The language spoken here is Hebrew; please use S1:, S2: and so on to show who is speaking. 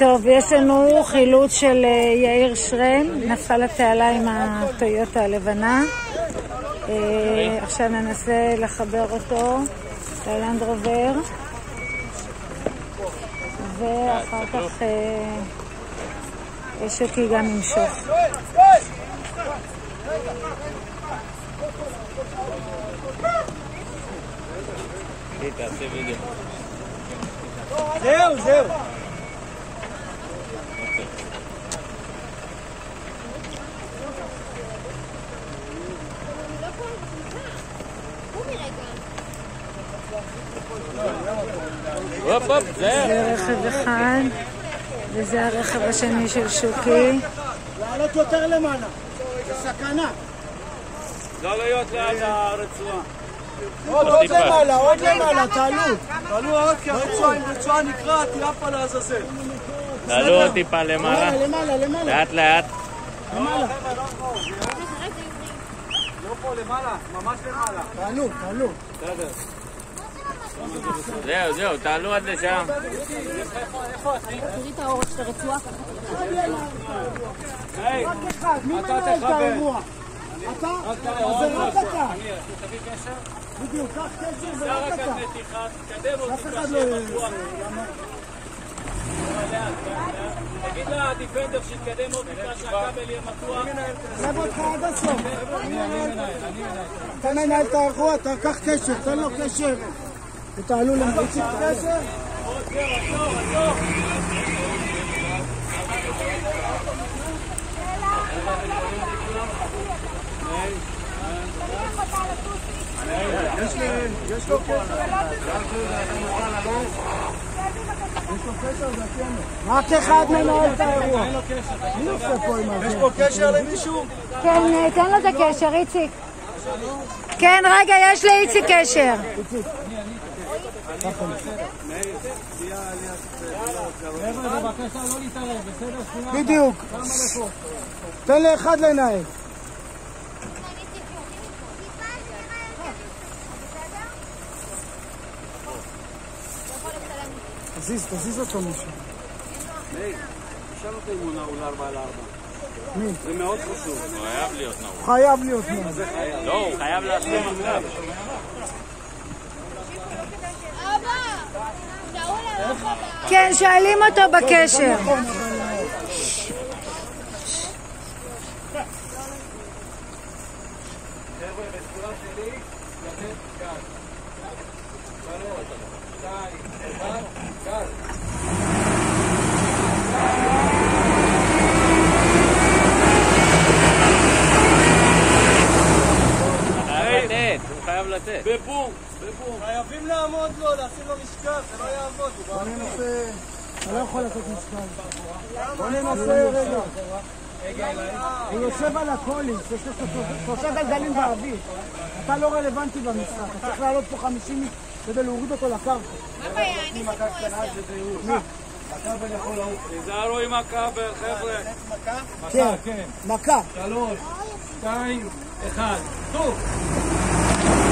S1: טוב, יש לנו חילוץ של יאיר שרם, נפל התעלה עם הטויוטה הלבנה. עכשיו ננסה לחבר אותו ללנד רובר, ואחר כך שוקי גם ימשוך.
S2: זהו.
S1: זה רכב אחד, וזה הרכב השני של שוקי.
S2: לעלות יותר למעלה, זה סכנה.
S3: לא להיות ליד הרצועה.
S2: עוד למעלה, תעלו עוד, כי הרצועה נקרעת, היא עפה לעזאזל.
S3: תעלו עוד טיפה למעלה. לאט לאט.
S2: למעלה. לא פה למעלה, ממש למעלה. תעלו.
S3: זהו, תעלו עד לשם.
S1: תראי את האורך של הרצועה.
S2: רק אחד, מי מנהל את האירוע? אתה? זה רק אתה. בדיוק, קח קשר ורק אתה. אף אחד לא יראה.
S3: תגיד לדיפנדר שיתקדם עוד בגלל שהכבל יהיה מתוח.
S2: שב אותך עד הסוף. אתה מנהל את האירוע, אתה קח קשר, תן לו קשר. ותעלו למריצים את הקשר.
S3: עצור.
S2: יש לו קשר? רק אחד מנהל את האירוע. מי עושה פה עם הזה? יש פה קשר למישהו?
S1: כן, תן לו את הקשר, איציק. כן, רגע, יש לאיציק קשר.
S2: בדיוק. תן לאחד לנהל. תזיז אותו מישהו.
S3: מאיר, תשאל אותו אם הוא נעול 4x4.
S2: מי?
S3: זה מאוד חשוב. הוא חייב להיות נעול.
S2: הוא חייב להיות נעול.
S3: לא, הוא חייב להשלים עכשיו.
S1: כן, שואלים אותו בקשר.
S3: הוא חייב לתת. בבום.
S2: חייבים לעמוד לו, להכין לו משקל, זה לא יעבוד. אתה לא יכול לתת משקל. בוא ננסה רגע. הוא יושב על הקולינג, יש לו שלושה גלגלים באוויר. אתה לא רלוונטי במשחק, אתה צריך לעלות פה 50 כדי להוריד אותו לקרקע.
S4: מה בעיה? אני זה כמו 10.
S2: הכבל יכול לעוף.
S3: תיזהרו עם הכבל, חבר'ה.
S2: מכה? כן, מכה.
S3: 3, 2, 1, טוב.